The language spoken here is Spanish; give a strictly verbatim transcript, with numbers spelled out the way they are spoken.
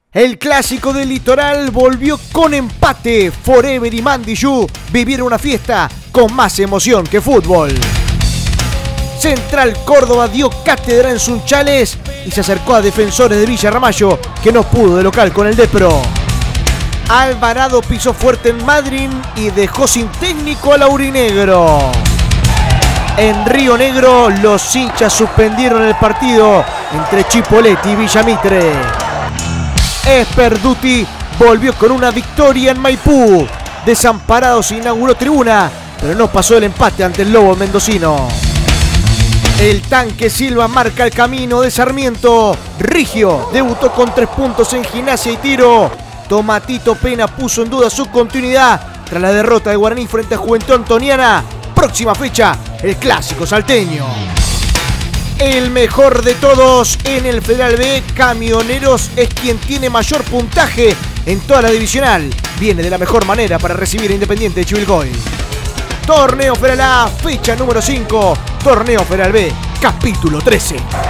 El clásico del litoral volvió con empate. Forever y Mandiyú vivieron una fiesta con más emoción que fútbol. Central Córdoba dio cátedra en Sunchales y se acercó a Defensores de Villa Ramallo, que no pudo de local con el Depro. Alvarado pisó fuerte en Madryn y dejó sin técnico al aurinegro. En Río Negro, los hinchas suspendieron el partido entre Chipoleti y Villamitre. Esperduti volvió con una victoria en Maipú. Desamparado se inauguró tribuna, pero no pasó el empate ante el Lobo mendocino. El Tanque Silva marca el camino de Sarmiento. Rigio debutó con tres puntos en Gimnasia y Tiro. Tomatito Pena puso en duda su continuidad tras la derrota de Guaraní frente a Juventud Antoniana. Próxima fecha, el clásico salteño. El mejor de todos en el Federal B, Camioneros es quien tiene mayor puntaje en toda la divisional. Viene de la mejor manera para recibir a Independiente de Chivilcoy. Torneo Federal A, fecha número cinco. Torneo Federal B, capítulo trece.